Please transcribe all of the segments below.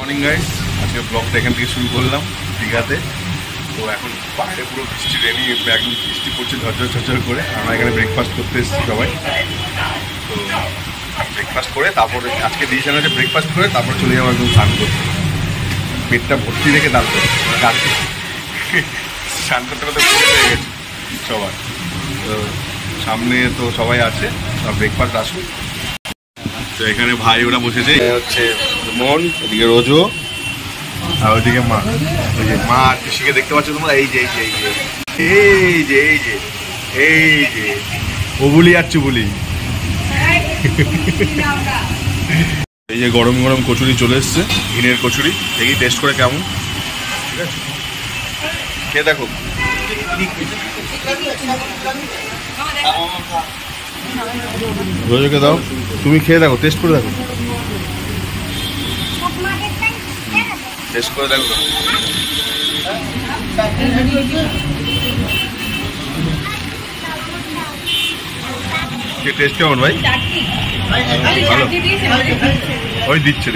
Morning guys, আজকে ব্লগটা এখান থেকে শুরু করলাম দীঘাতে। তো এখন বাইরে পুরো বৃষ্টি রেনি, একদম বৃষ্টি পড়ছে ঝরঝর ঝরঝর করে। আমরা এখানে ব্রেকফাস্ট করতে এসেছি সবাই। তো ব্রেকফাস্ট করে তারপরে আজকে ডিসিশন আছে ব্রেকফাস্ট করে তারপর চলে যাবো একদম স্নান করতে। পেটটা ভর্তি রেখে তারপর স্নান করতে করতে হয়ে গেছে সবার। তো সামনে তো সবাই আছে, সব ব্রেকফাস্ট আসুন। তো এখানে ভাই ওরা বসেছে, হচ্ছে মন, ওদিকে রোজো, আর ওইদিকে মা। ওই যে মা আর পিসিকে দেখতে পাচ্ছ তোমরা, এই যে এই যে এই যে এই যে এই যে এই যে ওবুলি আর চুবুলি। এই যে গরম গরম কচুরি চলে এসছে, ঘিনের কচুরি। দেখি টেস্ট করে কেমন, ঠিক আছে? খেয়ে দেখো। রোজকে দাও, তুমি খেয়ে দেখো, টেস্ট করে দেখো, টেস্ট করে দেখো। টেস্ট কেমন ভাই? ভালো, ওই দিচ্ছে।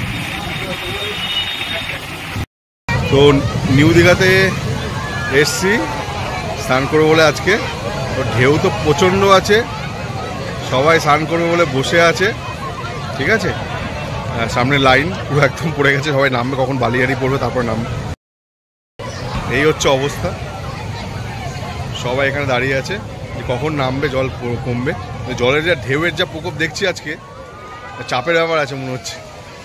তো নিউ দীঘাতে এসছি স্নান করবো বলে আজকে। তো ঢেউ তো প্রচণ্ড আছে, সবাই স্নান করবে বলে বসে আছে, ঠিক আছে? সামনে লাইন পুরো একদম পড়ে গেছে, সবাই নামবে কখন বালিয়াড়ি পড়বে তারপর নামবে। এই হচ্ছে অবস্থা, সবাই এখানে দাঁড়িয়ে আছে যে কখন নামবে, জল কমবে। জলের যা ঢেউয়ের যা প্রকোপ দেখছি আজকে, চাপের ব্যাপার আছে মনে হচ্ছে।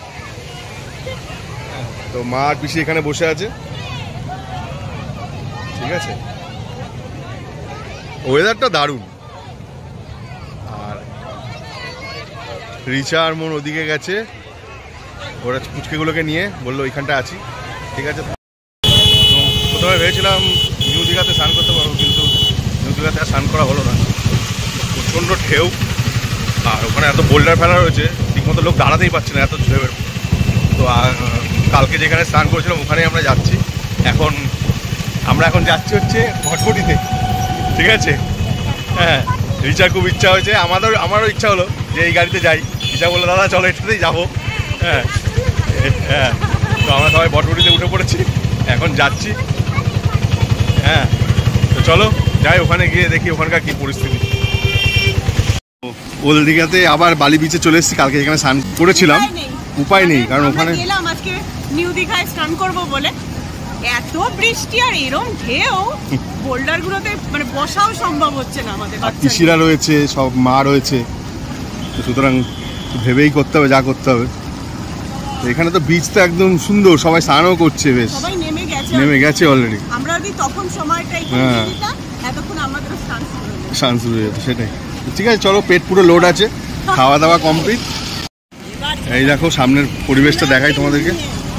তো মা আর পিসি এখানে বসে আছে, ঠিক আছে? ওয়েদারটা দারুণ। আর রিচা আর মন ওদিকে গেছে, ওরা পুচকেগুলোকে নিয়ে বললো ওইখানটা আছি, ঠিক আছে? তো প্রথমে ভেবেছিলাম নিউ দীঘাতে স্নান করতে পারবো, কিন্তু নিউ দীঘাতে আর স্নান করা হলো না, প্রচণ্ড ঢেউ। আর ওখানে এত বোল্ডার ফেলা রয়েছে, ঠিকমতো লোক দাঁড়াতেই পারছে না এত ঢেউয়ের। তো কালকে যেখানে স্নান করেছিলাম ওখানেই আমরা যাচ্ছি। আমরা এখন যাচ্ছি হচ্ছে ভটভটিতে, ঠিক আছে? হ্যাঁ, রিচার খুব ইচ্ছা হয়েছে, আমারও ইচ্ছা হলো যে এই গাড়িতে যাই। রিচা বললো দাদা চলো এটাতেই যাবো। হ্যাঁ হ্যাঁ, তো আমরা সবাই ভটভটিতে উঠে পড়েছি, এখন যাচ্ছি। হ্যাঁ, তো চলো যাই, ওখানে গিয়ে দেখি ওখানকার কী পরিস্থিতি। ওল্ড দীঘাতে আবার বালি বিচে চলে এসেছি। কালকে এখানে স্নান করেছিলাম, উপায় নেই, কারণ ওখানে গেলাম আজকে নিউ দীঘায় স্নান করবো বলে। এত বৃষ্টি আর এরম ঢেউ, বোল্ডার গুলোতে মানে বসাও সম্ভব হচ্ছে না আমাদের। পিসিরা রয়েছে, সব মা রয়েছে, তো সুতরাং ভেবেই করতে হবে যা করতে হবে। এখানে তো বিচটা একদম সুন্দর, সবাই স্নানও করছে, বেশ সবাই নেমে গেছে অলরেডি। আমরা যদি তখন সময়টাই এতক্ষণ আমাদের স্নান শুরু হয়ে যেত, সেটাই। ঠিক আছে চলো, পেট পুরো লোড আছে, খাওয়া দাওয়া কমপ্লিট। এই দেখো সামনের পরিবেশটা দেখাই তোমাদেরকে।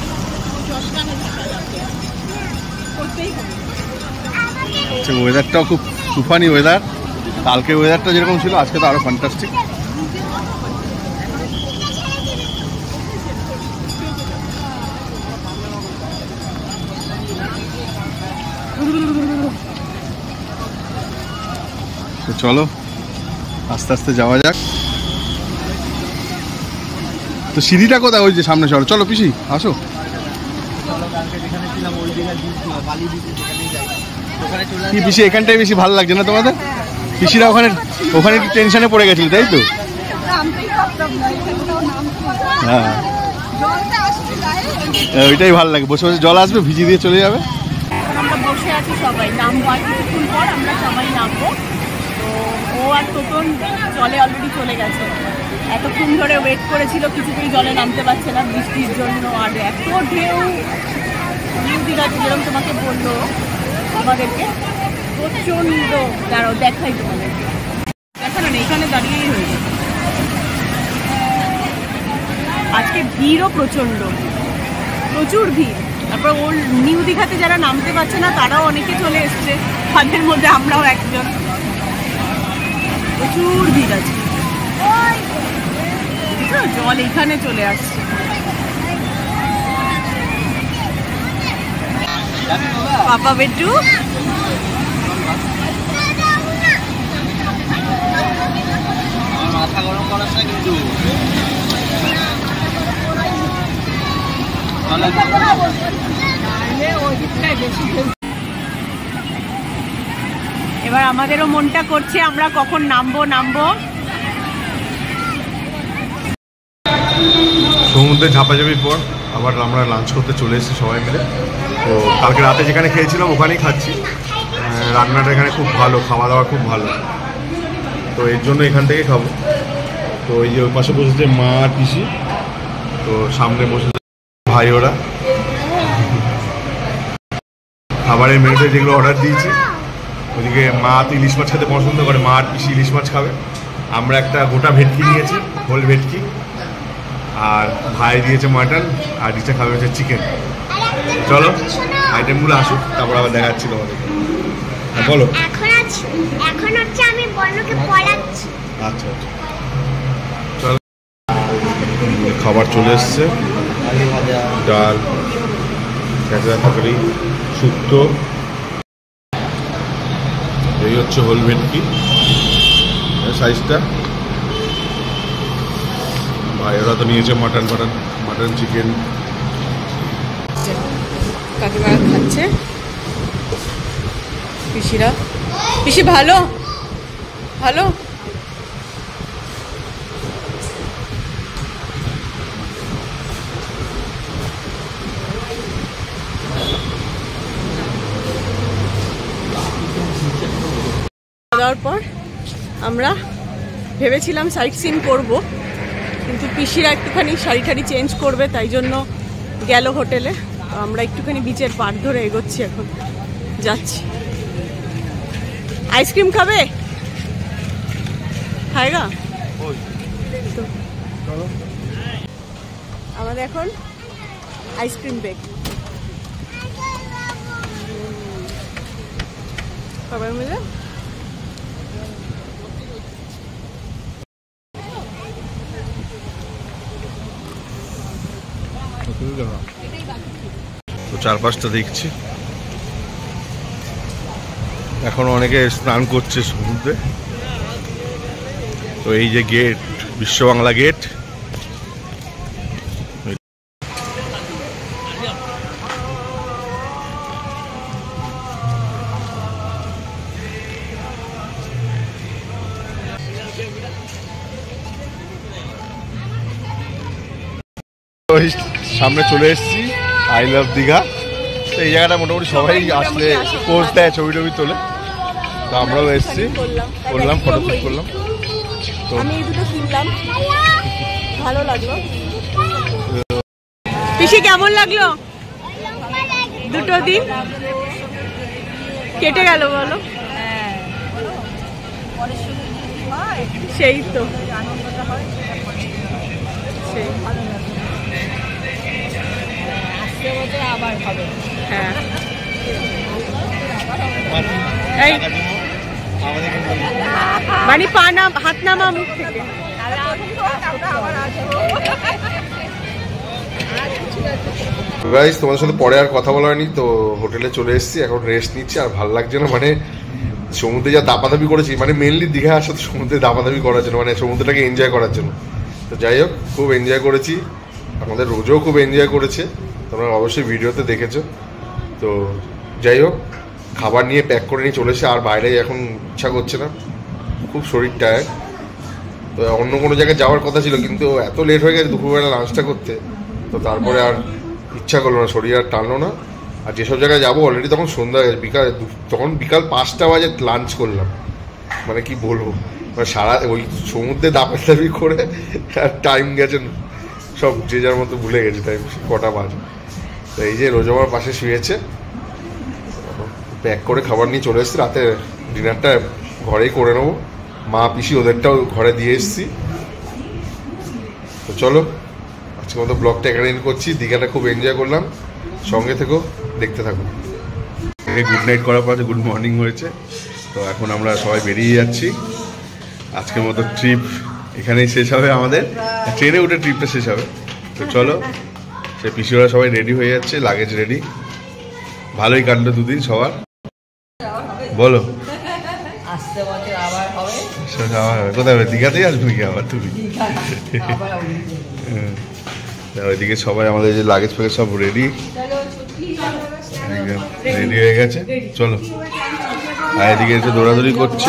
ওয়েদারটাও খুব তুফানি ওয়েদার। কালকে ওয়েদারটা যেরকম ছিল আজকে তো আরো ফ্যান্টাস্টিক। তো চলো আস্তে আস্তে যাওয়া যাক। তো সিঁড়িটা কোথায়? ওই যে সামনে চলো, চলো পিসি আসো। কি পিসি এখানটাই বেশি ভালো লাগছে না তোমাদের? পিসিরা ওখানে একটু টেনশনে পড়ে গেছিল, তাই তো? হ্যাঁ, ওইটাই ভালো লাগে, বসে বসে জল আসবে, ভিজিয়ে দিয়ে চলে যাবে। আমরা বসে আছি সবাই, নামবো আর কিছুক্ষণ পর আমরা সবাই নামবো। তো ও আর টোটন জলে অলরেডি চলে গেছে, এতক্ষণ ধরে ওয়েট করেছিল, কিছুতেই জলে নামতে পারছে না বৃষ্টির জন্য। আর এত ঢেউ, নিউ দীঘাতে যেরকম তোমাকে বললো আমাদেরকে, প্রচণ্ড। দাঁড়াও দেখাই তোমাদেরকে, দেখানো নেই, এখানে দাঁড়িয়েই হয়েছে। আজকে ভিড়ও প্রচুর ভিড়। তারপর ওল্ড নিউ দীঘাতে যারা নামতে পারছে না তারাও অনেকে চলে এসছে, তাদের মধ্যে আমরাও একজন। প্রচুর ভিড় আছে, জল এখানে চলে আসছে। পাপা বেটু মাথা গরম করাস না কিন্তু। এবার আমাদেরও মনটা করছে আমরা কখন নামবো। সমুদ্রে ঝাপাঝাপির পর আবার আমরা লাঞ্চ করতে চলে এসেছি সবাই মিলে। তো কালকে রাতে যেখানে খেয়েছিলাম ওখানেই খাচ্ছি। রান্নাটা এখানে খুব ভালো, খাওয়া দাওয়া খুব ভালো, তো এর জন্য এখান থেকে খাবো। তো এই যে ওই পাশে বসেছে মা আর পিসি, তো সামনে বসেছে ভাই ওরা। খাবারের মেনুতে যেগুলো অর্ডার দিয়েছি, ওদিকে মা তো ইলিশ মাছ খেতে পছন্দ করে, মা আর পিসি ইলিশ মাছ খাবে। আমরা একটা গোটা ভেটকি নিয়েছি, হোল ভেটকি, আর ভাই দিয়েছে মাটন, আর নিচে খাবে হচ্ছে চিকেন। চলো আইটেমগুলো আসুক, তারপর আবার দেখাচ্ছি তোমাদেরকে। হ্যাঁ বলো। এখন হচ্ছে আমি বর্ণকে পড়াচ্ছি। আচ্ছা আচ্ছা, চলো। খাবার চলে এসছে, ডাল, কাঁচা তরকারি, শুক্তো, এই হচ্ছে হোল ভেটকি সাইজটা। ভাই ওরা তো নিয়েছে মাটন চিকেন। কাকিমা খাচ্ছে, পিসিরা। পিসি ভালো ভালো। দেওয়ার পর আমরা ভেবেছিলাম সাইট সিন করবো, কিন্তু পিসিরা একটুখানি শাড়ি টাড়ি চেঞ্জ করবে, তাই জন্য গেল হোটেলে। তো আমরা একটুখানি বিচের পাড় ধরে এগোচ্ছি, এখন যাচ্ছি। আইসক্রিম খাবে? খায়গা? আমাদের এখন আইসক্রিম বেক। সবাই মিলে তো চারপাশটা দেখছি। এখন অনেকে স্নান করছে সমুদ্রে। তো এই যে গেট, বিশ্ব বাংলা গেট, সামনে চলে এসেছি আই লাভ দীঘা। তো এই জায়গাটা মোটামুটি সবাই আসলে পোস্ট দেয়, ছবি টবি তোলে। তো আমরাও এসেছি, করলাম ফটোশুট করলাম। তো আমি এই দুটো কিনলাম, ভালো লাগলো। পিসি কেমন লাগলো? দুটো দিন কেটে গেল বলো। সেই তো আবার হবে। হ্যাঁ মানে পা না, হাত নামা মুখ থেকে। গাইস তোমাদের সাথে পরে আর কথা বলা হয়নি। তো হোটেলে চলে এসেছি, এখন রেস্ট নিচ্ছি। আর ভালো লাগছে না, মানে সমুদ্রে যা দাপাদাপি করেছি, মানে মেনলি দীঘা আসার সমুদ্রে দাপাদাপি করার জন্য, মানে সমুদ্রটাকে এনজয় করার জন্য। তো যাই হোক, খুব এনজয় করেছি। আমাদের রোজও খুব এনজয় করেছে, তোমরা অবশ্যই ভিডিওতে দেখেছো। তো যাই হোক, খাবার নিয়ে প্যাক করে নিয়ে চলে এসে আর বাইরে এখন ইচ্ছা করছে না, খুব শরীর টায়ার্ড। তো অন্য কোনো জায়গায় যাওয়ার কথা ছিল, কিন্তু এত লেট হয়ে গেছে দুপুরবেলা লাঞ্চটা করতে, তো তারপরে আর ইচ্ছা করলো না, শরীর আর টানলো না। আর যেসব জায়গায় যাবো অলরেডি তখন সন্ধ্যা হয়ে গেছে, বিকাল 5টা বাজে লাঞ্চ করলাম। মানে কি বলবো, মানে সারা ওই সমুদ্রে দাপাদাপি করে আর টাইম গেছে সব যে যার মতো ভুলে গেছে টাইম কটা বাজে। তো এই যে রোজ আমার পাশে শুয়েছে, প্যাক করে খাবার নিয়ে চলে এসেছি। রাতে ডিনারটা ঘরেই করে নেবো, মা পিসি ওদেরটাও ঘরে দিয়ে এসেছি। তো চলো আজকে মতো ব্লগটা এখানে এন্ড করছি। দীঘাটা খুব এনজয় করলাম, সঙ্গে থেকো, দেখতে থাকো। গুড নাইট করার পর গুড মর্নিং হয়েছে। তো এখন আমরা সবাই বেরিয়ে যাচ্ছি। আজকের মতো ট্রিপ এখানেই শেষ হবে আমাদের, ট্রেনে উঠে ট্রিপটা শেষ হবে। তো চলো, সে পিসিরা সবাই রেডি হয়ে যাচ্ছে, লাগেজ রেডি। ভালোই কাটলো দুদিন সবার, বলো। কোথায় হবে? দীঘাতেই আসবে নাকি আবার তুমি? ওইদিকে সবাই আমাদের যে লাগেজ ফেগেজ সব রেডি হয়ে গেছে। চলো, আর এদিকে একটু দৌড়াদৌড়ি করছে।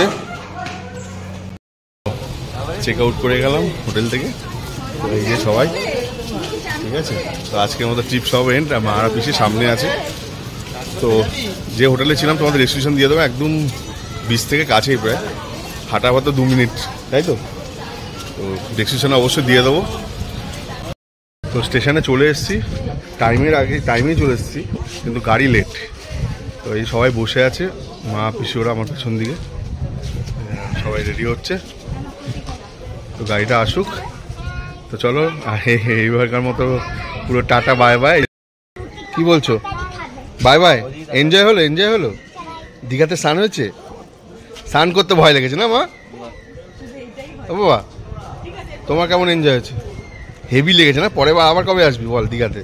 চেক আউট করে গেলাম হোটেল থেকে, এই যে সবাই ঠিক আছে। তো আজকের মতো ট্রিপ সব এন্ড। মারা পিসি সামনে আছে। তো যে হোটেলে ছিলাম তোমাদের রেজিস্ট্রেশন দিয়ে দেবো, একদম বিচ থেকে কাছেই, প্রায় হাঁটা পথে 2 মিনিট, তাই তো। তো রেজিস্ট্রেশন অবশ্যই দিয়ে দেবো। তো স্টেশনে চলে এসেছি, টাইমেই চলে এসেছি, কিন্তু গাড়ি লেট। তো এই সবাই বসে আছে, মা পিসি ওরা আমার পেছন দিকে, সবাই রেডি হচ্ছে। তো গাড়িটা আসুক। তো চলো, এইবারকার মতো পুরো টাটা বাই বাই। কি বলছো? Bye bye. এনজয় হলো? দীঘাতে স্নান হয়েছে? স্নান করতে ভয় লেগেছে না মা? ও বাবা, তোমার কেমন এনজয় হয়েছে? হেভি লেগেছে না? পরে আবার কবে আসবি বল দীঘাতে?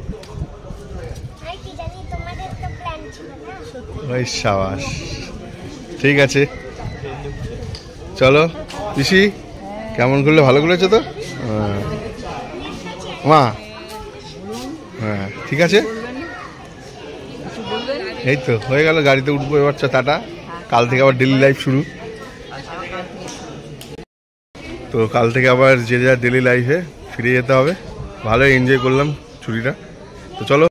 ওই সাবাস, ঠিক আছে। চলো পিসি, কেমন করলে? ভালো করেছো তো মা? হ্যাঁ ঠিক আছে। এই তো হয়ে গেল, গাড়িতে উঠবো এবার। টাটা, কাল থেকে আবার ডেলি লাইফ শুরু। তো কাল থেকে আবার যে যা ডেলি লাইফে ফিরে যেতে হবে। ভালোই এনজয় করলাম ছুটিটা। তো চলো,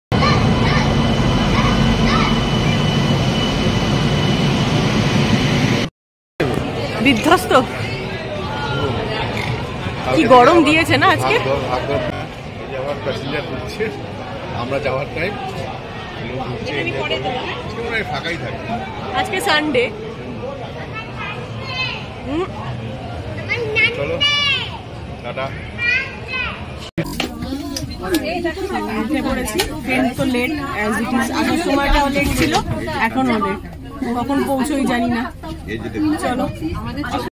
বিধ্বস্ত কি গরম দিয়েছে না আজকে। আমরা যাওয়ার টাইম ফাঁকাই থাকে। আজকে সানডে। চলো টাটা। উঠে পড়েছি, ট্রেন তো লেট অ্যাজ ইট ইজ। আগের সময়টাও লেট ছিল, এখনও লেট। কখন পৌঁছোই জানি না। চলো।